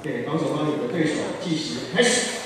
对，防守方你的对手计时开始。